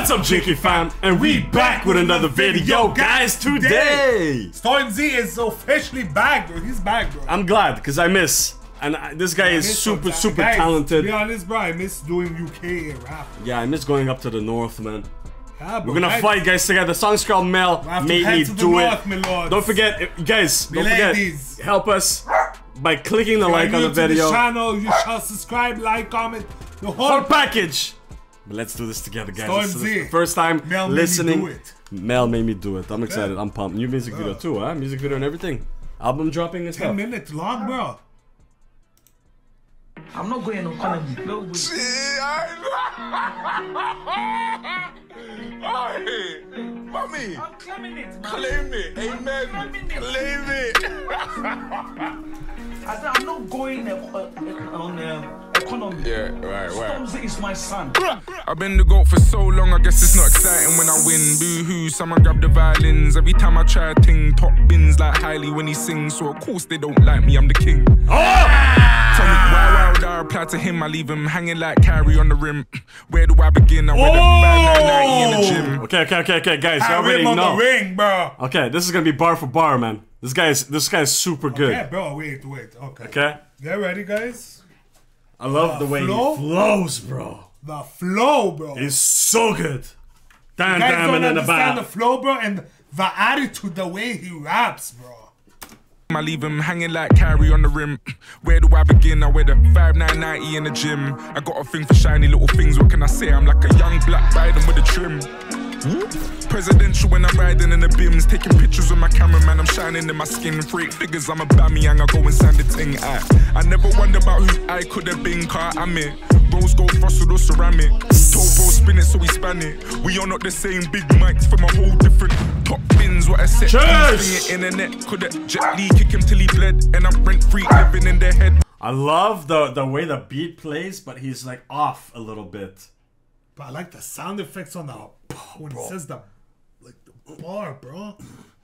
What's up, Jinky fam? And we back with another video, guys. Today, STORMZY is officially back, bro. He's back, bro. I'm glad because I miss, and this guy is super guys, talented. To be honest, bro, I miss doing UK rap. Yeah, I miss going up to the north, man. Yeah, bro, we're gonna fight, guys, together. The song's called MEL. Made me do it. Don't forget, guys. Don't forget. Help us by clicking the like on the video. To the channel, you shall subscribe, like, comment, the whole package. But let's do this together, guys. This is the first time Mel listening. Made me do it. Mel made me do it. I'm excited. I'm pumped. New music video too, huh? Music video and everything. Album dropping and stuff. 10 minutes long, bro. I'm not going on economy. No way. Mommy, I'm claiming it, man. claim it. Amen. Claim it. I said I'm not going on economy. Yeah, right. STORMZY is my son. I've been the GOAT for so long, I guess it's not exciting when I win. Boo-hoo, someone grab the violins. Every time I try a ting, top bins like Hailey when he sings. So of course they don't like me, I'm the king. Tell me why would I reply to him? I leave him hanging like Carrie on the rim. Where do I begin? I wear the 590 in the gym. Okay, guys, you already know. The ring, bro. Okay, this is gonna be bar for bar, man. This guy's super good. Yeah, bro. Wait. Okay. Okay. Get ready, guys. I love the way he flows, bro. The flow, bro. He's so good. You guys don't understand the flow, bro, and the attitude, the way he raps, bro. I leave him hanging like Carrie on the rim. Where do I begin? I wear the 590 in the gym. I got a thing for shiny little things. What can I say? I'm like a young black Biden with a trim. Presidential when I'm riding in the bims. Taking pictures with my cameraman. I'm shining in my skin. Freak figures, I'm a bammy and I go and sand the ting. I never wonder about who I could have been. Car I'm it. Rose gold frosted or ceramic. Told bro spin it so we span it. We are not the same big mics from a whole different top bins. What I said. Cheers! Internet could have Jet Li kick him till he bled. And I'm rent free living in their head. I love the way the beat plays, but he's like off a little bit. But I like the sound effects on the when it says the bar, bro.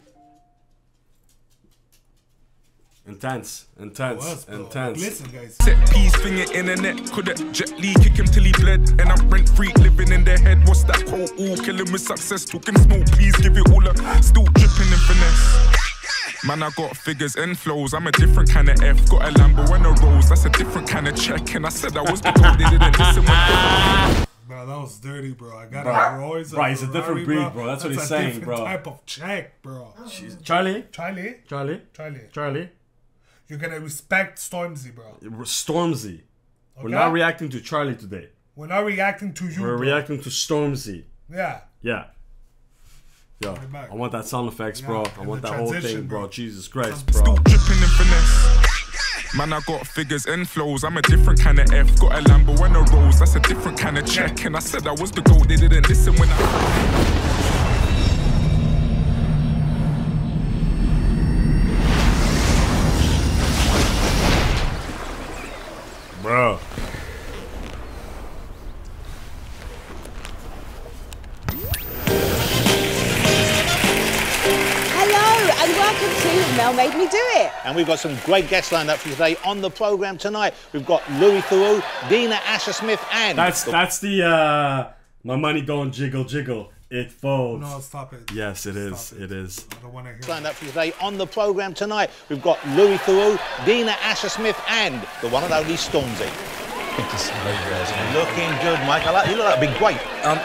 Intense. Listen, guys. Set piece finger internet could have Jet Li kick him till he bled. And I'm rent free living in their head. What's that quote? All killing with success. Talking smoke, please give it all up. Still dripping in finesse. Man, I got figures and flows. I'm a different kind of F. Got a Lambo and a Rose. That's a different kind of check. And I said I was because they didn't listen when bro, that was dirty, bro. I got a Royce. Bro, he's a different breed, bro. That's what he's saying, bro. Type of check, bro. Charlie. You're gonna respect STORMZY, bro. STORMZY. Okay? We're not reacting to Charlie today. We're not reacting to you. We're bro. reacting to STORMZY. Yeah. Yeah. Yo, I want that sound effects, bro. I want that whole thing, bro. Jesus Christ, bro. Still dripping in finesse. Man, I got figures and flows. I'm a different kind of F. Got a Lambo and a Rose. That's a different kind of check. And I said I was the GOAT. They didn't listen when Bro. And welcome to Mel Made Me Do It. And we've got some great guests lined up for you today on the programme tonight. We've got Louis Theroux, Dina Asher-Smith, and... That's the, my money don't jiggle, it folds. No, stop it. Yes, it is. It is. I don't want to hear lined up for you today on the programme tonight. We've got Louis Theroux, Dina Asher-Smith, and the one and only STORMZY. Good to see you guys, man. Looking good, Mike. You look like a big grape.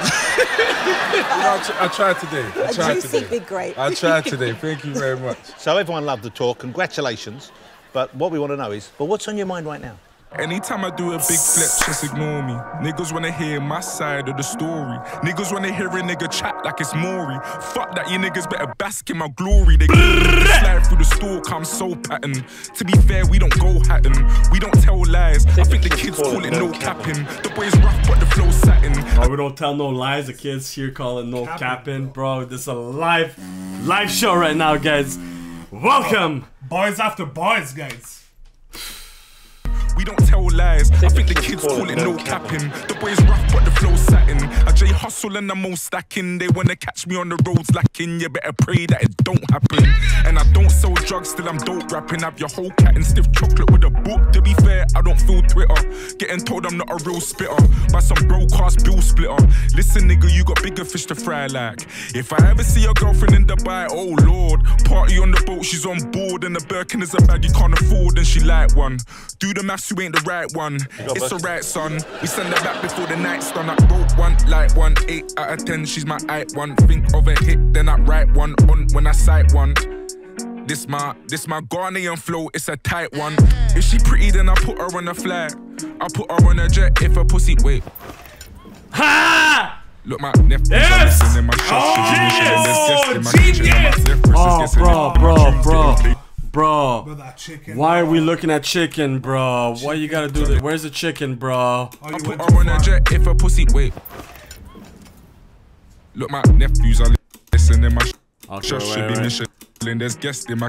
I tried today. A juicy big grape. I tried today. Thank you very much. So everyone loved the tour. Congratulations. But what we want to know is, but what's on your mind right now? anytime I do a big flex, just ignore me. Niggas wanna hear my side of the story. Niggas wanna hear a nigga chat like it's Maury. Fuck that, you niggas better bask in my glory. They slide through the stalk, I'm so pattern. To be fair, we don't go hatting. We don't tell lies. I think the kids call it no capping. The boys rough, but the flow satin. Oh, we don't tell no lies. The kids here call it no capping, bro. This is a live show right now, guys. Welcome. Boys after boys, guys. We don't tell lies. I think the kids call it no capping. The boys rough, but the flow's satin. I J hustle and I'm all stacking. They wanna catch me on the roads lacking. You better pray that it don't happen. And I don't sell drugs, still I'm dope rapping. Have your whole cat in stiff chocolate with a book. To be fair, I don't feel Twitter. Getting told I'm not a real spitter by some broadcast bill splitter. Listen, nigga, you got bigger fish to fry like. If I ever see your girlfriend in Dubai, oh lord. Party on the boat, she's on board. And the Birkin is a bag you can't afford. And she like one. Do the maths, you ain't the right one. It's alright, son. We send her back before the night's done. I wrote one, like one, 8 out of 10. She's my height one. Think of a hit, then I write one on when I sight one. This my Ghanaian flow, it's a tight one. If she pretty, then I put her on a flag. I put her on a jet if a pussy. Wait. Ha! Look, my nephew. Yes! In my Bro, why are we looking at chicken, bro? Why you gotta do that? Where's the chicken, bro? I put her on a jet if a pussy. Wait. Look, my nephews are listening. My should be mission. There's guests in my.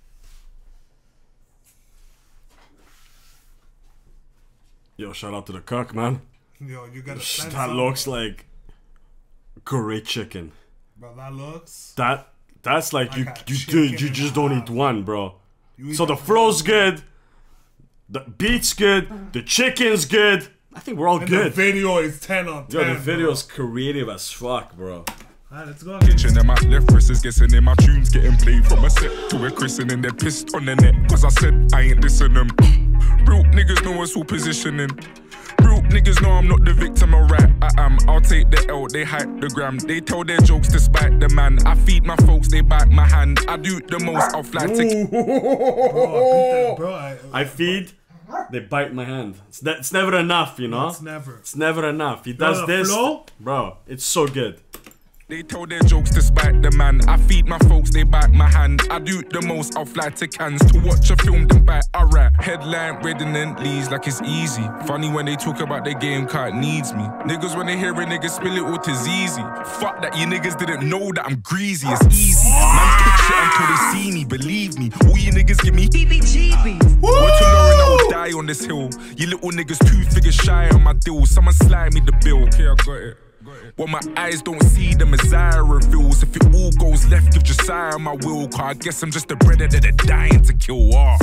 Yo, shout out to the cook, man. Yo, you gotta. That looks like great chicken. Bro, that looks. That's like you just don't eat one, bro. So the flow's good, the beat's good, the chicken's good. I think we're all good. The video is 10 on 10. Yo, the video's creative as fuck, bro. Alright, let's go. Kitchen and my left wrist is guessing in my tunes getting played from a set to a christening. They're pissed on the net cause I said I ain't listening. Real niggas know us all positioning. Real niggas know I'm not the victim of rap. I am. I'll take the L, they hype the gram. They tell their jokes despite the man. I feed my folks, they bite my hand. I do the most, I'll fly to. I feed, they bite my hand. It's never enough, you know? It's never. It's never enough. He does this. Flow? Bro, it's so good. They tell their jokes despite the man. I feed my folks, they bite my hand. I do the most, I'll fly to Cannes to watch a film, then bite. Alright, headline reading and leaves like it's easy. Funny when they talk about their game, car needs me. Niggas when they hear a nigga spill it out is easy. Fuck that, you niggas didn't know that I'm greasy, it's easy. Man, pick shit until they see me, believe me. All you niggas give me heebie-jeebies. Word to Lauren, I will die on this hill. You little niggas 2 figures shy on my deal. Someone slide me the bill. Okay, I got it. What my eyes don't see, the Messiah reveals. If it all goes left, give Josiah my will. Cause I guess I'm just a brother that they're dying to kill off.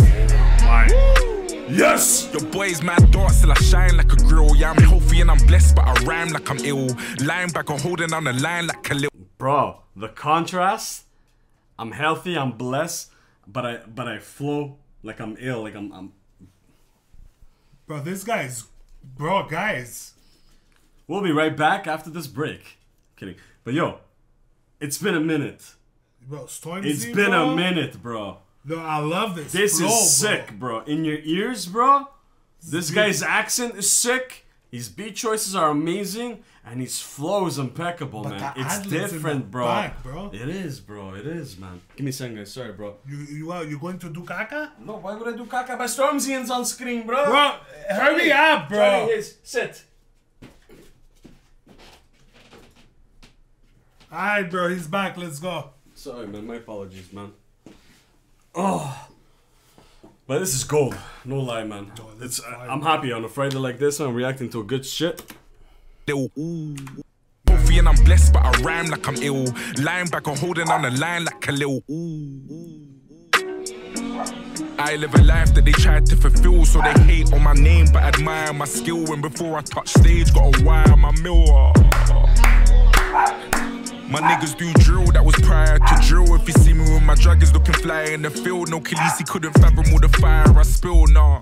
Yes! Your boy's mad dark, still I shine like a grill. Yeah, I'm healthy and I'm blessed, but I rhyme like I'm ill. Linebacker holding on the line like Khalil. Bro, the contrast. I'm healthy, I'm blessed, but I flow like I'm ill, like I'm. Bro, this guy's. Bro, guys. We'll be right back after this break. Kidding. But yo, it's been a minute. Bro, Stormzy, it's been a minute, bro. No, I love this. This flow, is sick, bro. In your ears, bro. This guy's accent is sick. His beat choices are amazing. And his flow is impeccable, but man. It's different, bro. Back, bro. It is, bro. It is, man. Give me a second, guys. Sorry, bro. You going to do caca? No, why would I do caca? My Stormzy's on screen, bro. Bro, hurry up, bro. Johnny, sit. Alright, bro, he's back. Let's go. Sorry, man. My apologies, man. Oh, but this is gold. No lie, man. It's I'm happy on a Friday like this. I'm reacting to a good shit. Healthy and I'm blessed, but I rhyme like I'm ill. Linebacker holding on the line like Khalil. I live a life that they tried to fulfill, so they hate on my name but admire my skill. And before I touch stage, gotta wire my mill. My niggas do drill, that was prior to drill. If you see me with my draggers looking fly in the field, no Elysée couldn't fathom all the fire I spill, nah.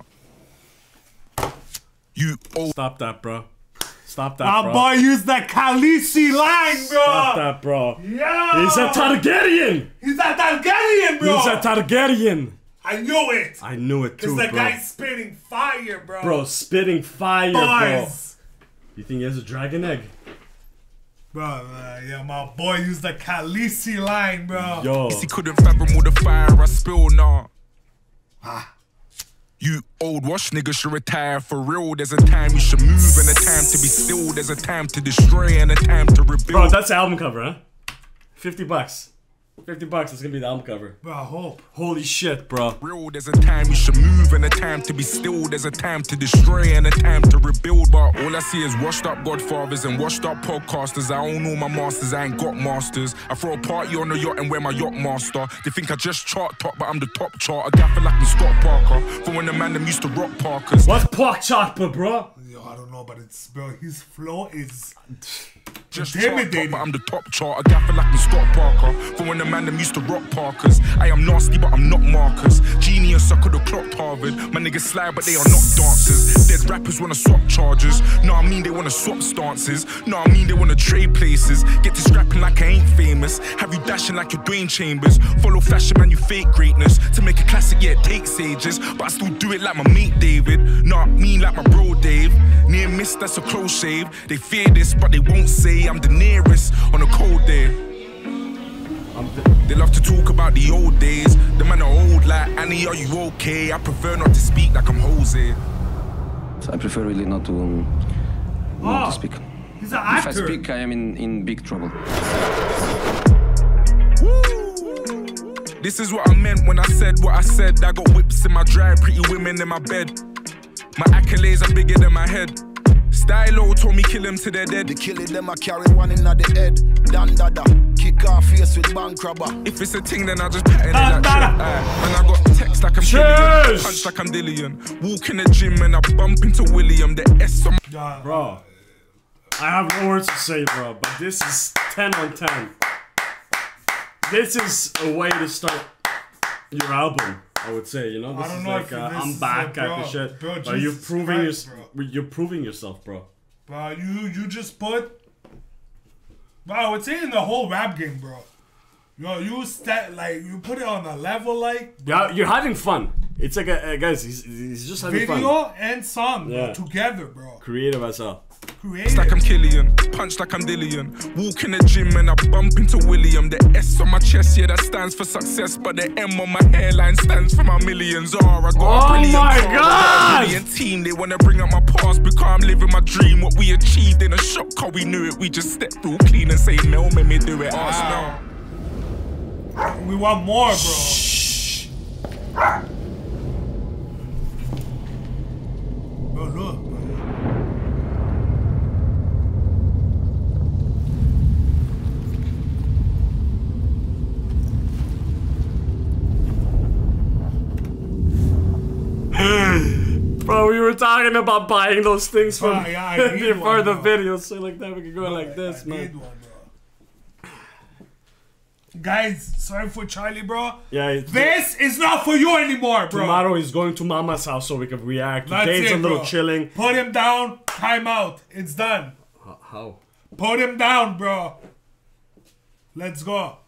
You old. Stop that, bro. Stop that, bro. My boy used that Elysée line, bro. Stop that, bro. Yeah. He's a Targaryen. He's a Targaryen, bro. He's a Targaryen. I knew it. I knew it too, bro. Because the guy's spitting fire, bro. Bro, spitting fire, bro. You think he has a dragon egg? Bro, yeah, my boy used the Elysée line, bro. Yo. He couldn't fathom all the fire I spill, nah. You old wash niggas should retire for real. There's a time you should move and a time to be still. There's a time to destroy and a time to rebuild. Bro, that's the album cover, huh? $50. $50, it's gonna be the album cover. Bro, I hope. Holy shit, bro. Real, there's a time you should move and a time to be still. There's a time to destroy and a time to rebuild. But all I see is washed up godfathers and washed up podcasters. I own all my masters, I ain't got masters. I throw a party on the yacht and wear my yacht master. They think I just chart top, but I'm the top chart. A gaffer like me Scott Parker. For when the man them used to rock Parkers. What's pork chopper, bro? Yo, I don't know, but it's, bro, his flow is Just intimidating. top, but I'm the top chart. A gaffer like me Scott Parker. For when the man them used to rock Parkers. I am nasty, but I'm not Marcus. Genius, I could've clocked Harvard. My niggas slide, but they are not dancers. Dead rappers wanna swap charges. No, I mean they wanna swap stances. No, I mean they wanna trade places. Get to scrapping like I ain't famous. Have you dashing like you're Dwayne Chambers. Follow fashion, man, you fake greatness. To make a classic, yeah, it takes ages. But I still do it like my mate David. No, I mean like my bro Dave. Near miss, that's a close shave. They fear this, but they won't say I'm the nearest on a cold day. They love to talk about the old days. The man are old like Annie, are you okay? I prefer not to speak like I'm Jose. So I prefer really not to speak. He's an actor. If I speak, I am in big trouble. This is what I meant when I said what I said. I got whips in my drive, pretty women in my bed. My accolades are bigger than my head. Stylo told me kill him to their dead. The killing them, I carry one in the head. Dan dada, kick off face with bank robber. If it's a thing, then I just pattern it like that. And I got text like I'm Killian, punch like I'm Dillian. Walk in the gym and I bump into William. The S on my... Bro, I have no words to say, bro, but this is 10 on 10. This is a way to start your album, I would say, you know? This I don't is know like if I'm back type of shit. Bro, but you're proving yourself, bro. Bro, you just put... Bro, it's in the whole rap game, bro. Yo, you put it on a level like... Yeah, you're having fun. It's like guys, he's just having fun. Video and song, bro, together, bro. Creative as hell. It's like I'm Killian, punch like I'm Dillian. Walk in the gym and I bump into William. The S on my chest, yeah, that stands for success. But the M on my hairline stands for my millions. I got a brilliant God! A brilliant team. They wanna bring up my past because I'm living my dream. What we achieved in a shock, how we knew it. We just stepped through clean and say, Mel, made me do it. Wow. We want more, bro. Bro, look. Bro, we were talking about buying those things from for the videos, so like that we could go like this, man. Guys, sorry for Charlie, bro. Yeah, this is not for you anymore, bro. Tomorrow he's going to Mama's house so we can react. That's Today's a little bro. chilling. Put him down. Time out. It's done. How? Put him down, bro. Let's go.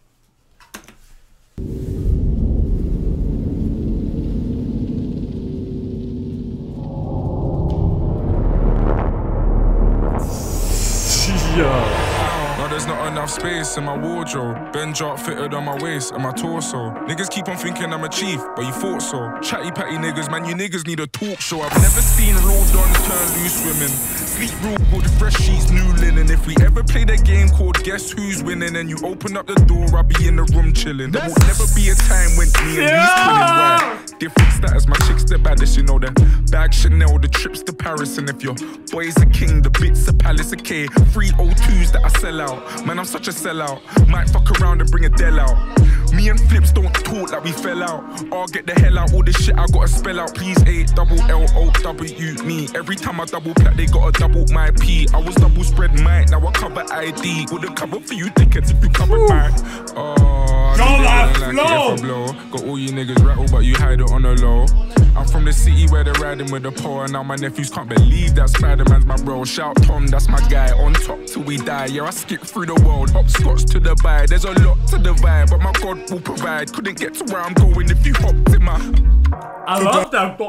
No, there's not enough space in my wardrobe. Ben drop fitted on my waist and my torso. Niggas keep on thinking I'm a chief, but you thought so. Chatty patty niggas, man, you niggas need a talk show. I've never seen real dons turn loose women. Sleep real good, fresh sheets, new linen. If we ever played a game called Guess Who's Winning and you open up the door, I'll be in the room chilling. There will never be a time when me and you's winning. Why? Different status, my chick's the baddest, you know the bag Chanel, the trips to Paris. And if your boy's a king, the bits a palace, okay. 302s that I sell out. Man, I'm such a sellout. Might fuck around and bring a Dell out. Me and Flips don't talk like we fell out. I'll get the hell out, all this shit I gotta spell out. Please, A-double-L-O-W, me. Every time I double plat, they gotta double my P. I was double spread mine, now I cover ID. Wouldn't cover for you tickets if you covered mine. Oh, got all you niggas rattled, but you hide it on the low. I'm from the city where they're riding with the poor, and now my nephews can't believe that Spider-Man's my bro. Shout Tom, that's my guy, on top till we die. Yeah, I skip through the world, hopscotch to Dubai. There's a lot to divide, but my God will provide. Couldn't get to where I'm going if you hopped in my... I love that.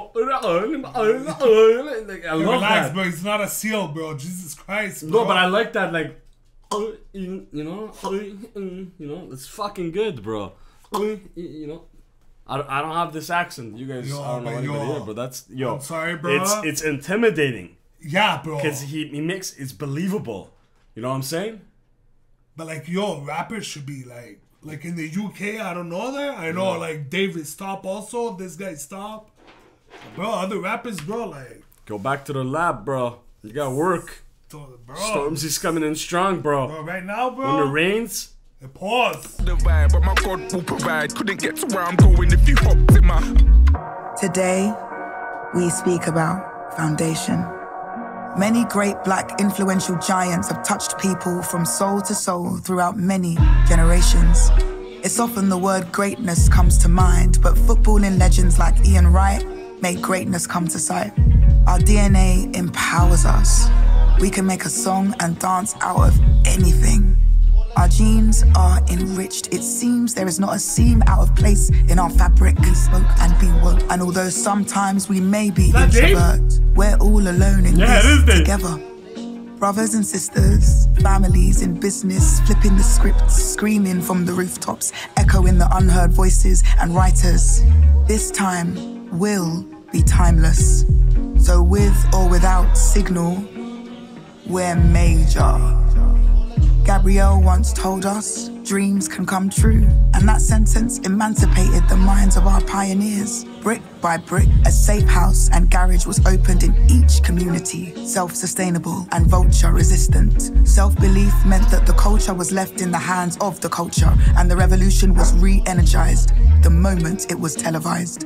I love Relax, that. bro. He's not a seal, bro. Jesus Christ, bro. No, but I like that, like, you know, it's fucking good, bro. You know, I don't have this accent. You guys, I don't know anybody here, but that's I'm sorry, bro. It's intimidating. Yeah, bro. Because he makes it's believable. You know what I'm saying? But like, yo, rappers should be like Like in the UK, I don't know that. I know like David Stop also. This guy Stop. Bro, other rappers, bro, like. Go back to the lab, bro. You got work. Bro. Stormzy's coming in strong, bro. Bro, right now, bro. When it rains. Pause. The vibe, but my God will provide. Couldn't get to where I'm going if you hopped in my. Today, we speak about foundation. Many great black influential giants have touched people from soul to soul throughout many generations. It's often the word greatness comes to mind, but footballing legends like Ian Wright make greatness come to sight. Our DNA empowers us. We can make a song and dance out of anything. Our genes are enriched. It seems there is not a seam out of place in our fabric. Can smoke and be woke. And although sometimes we may be introvert, we're all alone in this together. Brothers and sisters, families in business, flipping the scripts, screaming from the rooftops, echoing the unheard voices and writers. This time will be timeless. So with or without signal, we're major. Gabrielle once told us, dreams can come true. And that sentence emancipated the minds of our pioneers. Brick by brick, a safe house and garage was opened in each community. Self-sustainable and vulture-resistant. Self-belief meant that the culture was left in the hands of the culture, and the revolution was re-energized the moment it was televised.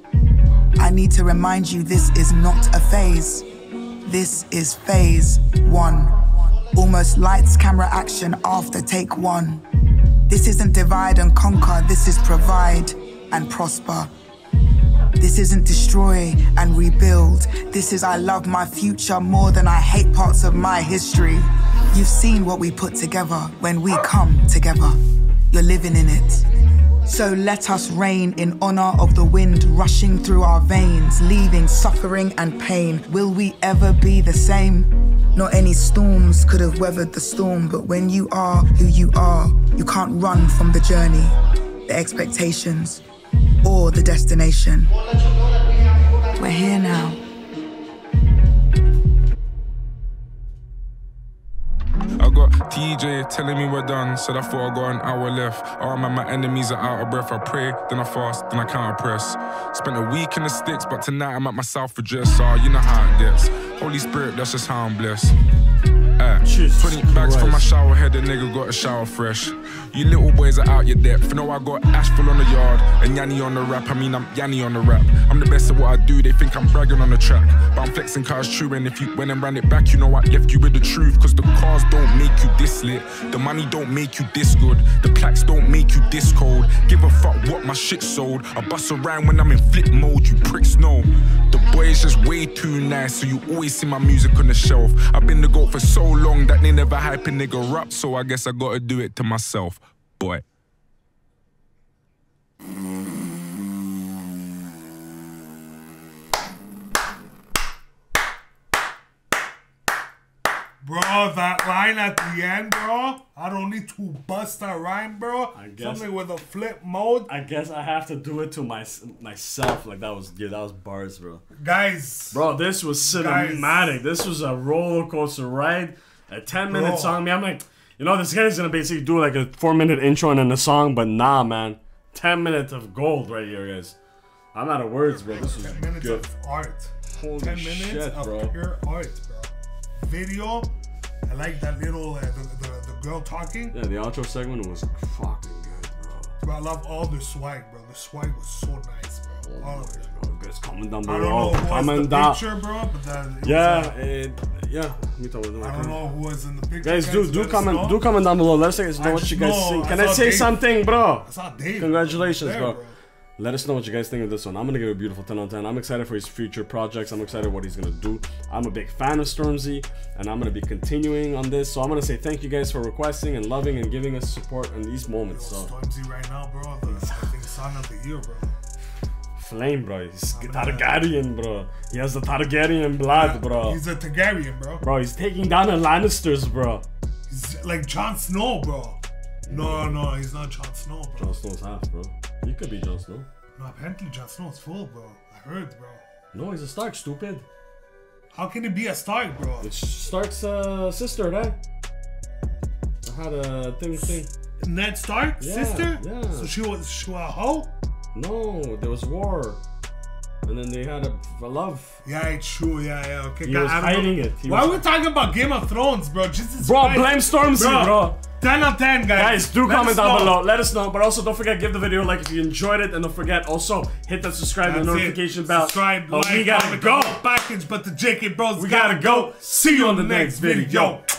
I need to remind you, this is not a phase. This is phase 1. Almost lights, camera, action after take 1. This isn't divide and conquer, this is provide and prosper. This isn't destroy and rebuild. This is I love my future more than I hate parts of my history. You've seen what we put together when we come together. You're living in it. So let us reign in honor of the wind rushing through our veins, leaving suffering and pain. Will we ever be the same? Not any storms could have weathered the storm, but when you are who you are, you can't run from the journey, the expectations, or the destination. We're here now. I got TJ telling me we're done, said I thought I got an hour left. Oh man, my enemies are out of breath. I pray, then I fast, then I counter press. Spent a week in the sticks, but tonight I'm at my South address. Oh, you know how it gets. Holy Spirit, that's just how I'm blessed. 20 bags from my shower head, a nigga got a shower fresh. You little boys are out your depth. Know I got ash full on the yard and Yanni on the rap. I mean, I'm Yanni on the rap. I'm the best at what I do, they think I'm bragging on the track. But I'm flexing cars true, and if you went and ran it back, you know I left you with the truth. Cause the cars don't make you this lit, the money don't make you this good, the plaques don't make you this cold. Give a fuck what my shit sold. I bust around when I'm in flip mode, you pricks know. The boy is just way too nice, so you always see my music on the shelf. I've been the GOAT for so long that they never hype a nigga up, so I guess I gotta do it to myself, boy. Bro, that line at the end, bro. I don't need to bust that rhyme, bro. I guess, something with a flip mode. I guess I have to do it to myself. Like that was bars, bro. Guys. Bro, this was cinematic. This was a roller coaster ride. A 10-minute song. I mean, I'm like, you know, this guy's gonna basically do like a 4-minute intro and then the song, but nah, man. 10 minutes of gold right here, guys. I'm out of words, bro. This was 10 minutes good. of art. Holy 10 minutes shit, of bro. pure art, bro. Video. I like that little the girl talking. Yeah, the outro segment was fucking good, bro. Bro, I love all the swag, bro. The swag was so nice, bro. All of it. Guys, comment down I below. don't know who Comment was the down. picture, bro, but that, Yeah, me too. I don't know who was in the picture. Guys, do comment down below. Let us know what you guys think. Can I say something, bro? I saw Dave. Congratulations, There, bro. Let us know what you guys think of this one. I'm gonna give it a beautiful 10 out of 10. I'm excited for his future projects. I'm excited what he's gonna do. I'm a big fan of Stormzy, and I'm gonna be continuing on this. So I'm gonna say thank you guys for requesting and loving and giving us support in these moments. So Stormzy right now, bro. I think song of the year, bro. Flame, bro. He's Targaryen, bro. He has the Targaryen blood, bro. He's a Targaryen, bro. Bro, he's taking down the Lannisters, bro. He's like Jon Snow, bro. No, he's not Jon Snow, bro. Jon Snow's half, bro. He could be Jon Snow. No, apparently Jon Snow's full, bro. I heard, bro. No, he's a Stark, stupid. How can he be a Stark, bro? It's Stark's sister, right? I had a thing. Ned Stark, sister? Yeah. So she was a hoe? No, there was war. And then they had a love. Yeah, it's true. Yeah, okay. He was hiding it. Why are we talking about Game of Thrones, bro? Jesus Bro, Christ. blame Stormzy, bro. 10 on 10, guys. Guys, do comment down below. Let us know. But also, don't forget, give the video a like if you enjoyed it. And don't forget, also, hit that subscribe and notification bell. Subscribe, we gotta go. Package, but the JK Bros. We gotta go. See you on the next video.